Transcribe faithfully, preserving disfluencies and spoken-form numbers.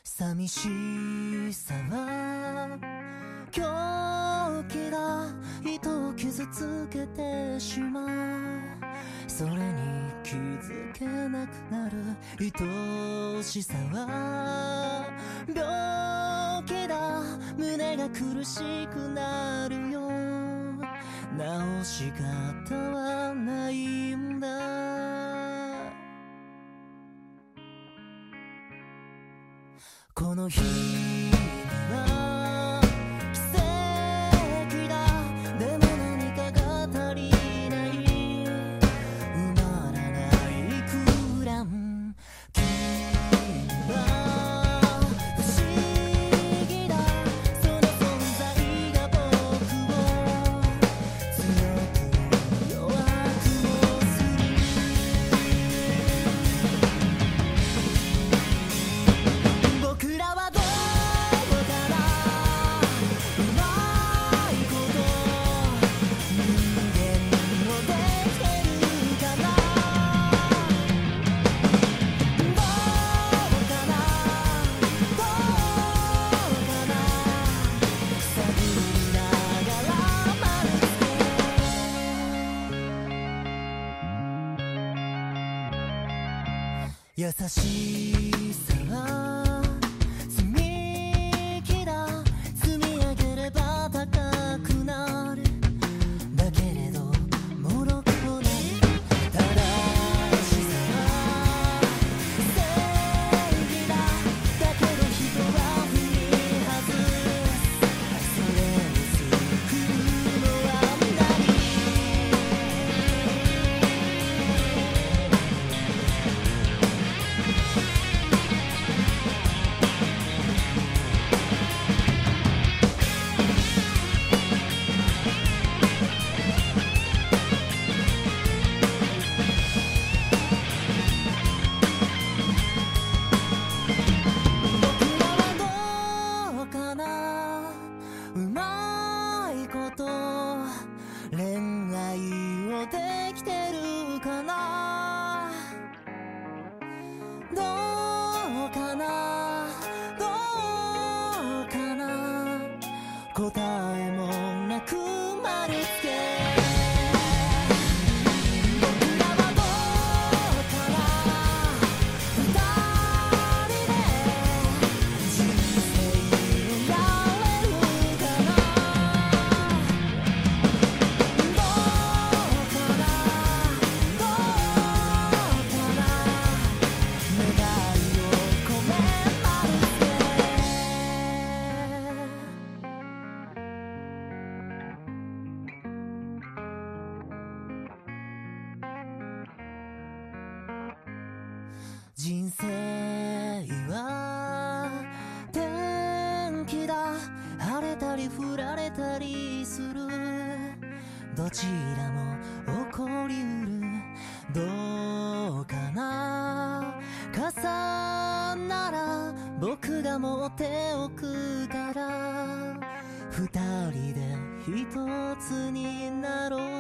寂しさは狂気だ、人を傷つけてしまう。それに気づけなくなる愛しさは病気だ、胸が苦しくなるよ。直し方はないんだ。この日には奇跡だ、でも何かが足りない、埋まらない空欄。君は不思議だ、その存在が僕を強く弱くもする。僕らはどうかな、うまいこと人間をできてるかな、どうかな、どうかな、探りながら丸つけ、優しさは積み木だ、積み上げれば高くなる。だけれど脆くもない正しさは正義だ、だけど人は踏み外す。それを救うのは何？どうかな、うまいこと恋愛をできてるかな、どうかな、どうかな、答えもなく丸つけ。僕らはどうかな、二人で人生をやれるかな、どうかな、どうかな、願いを込め丸つけ。人生は天気だ、晴れたり降られたりする。どちらも起こりうる。どうかな、傘なら僕が持っておくから、二人で一つになろう。